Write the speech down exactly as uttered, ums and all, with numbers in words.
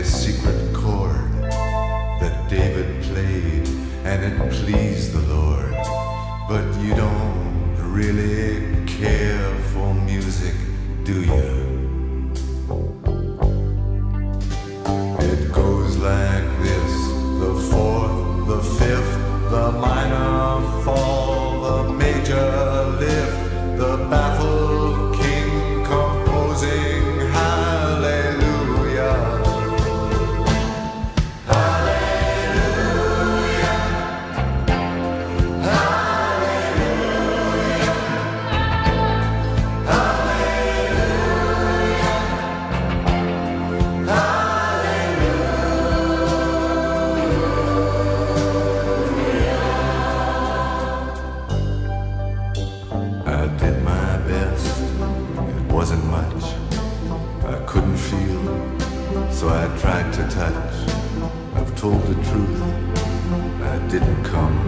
this secret chord that David played, and it pleased the Lord. But you don't really care for music, do you? It goes like this: the fourth, the fifth, the minor fall, the major lift, the baffled king composing hallelujah. Hallelujah. Hallelujah. Hallelujah. Hallelujah. I did my best. It wasn't much. I couldn't feel, so I tried to touch. I've told the truth. I didn't come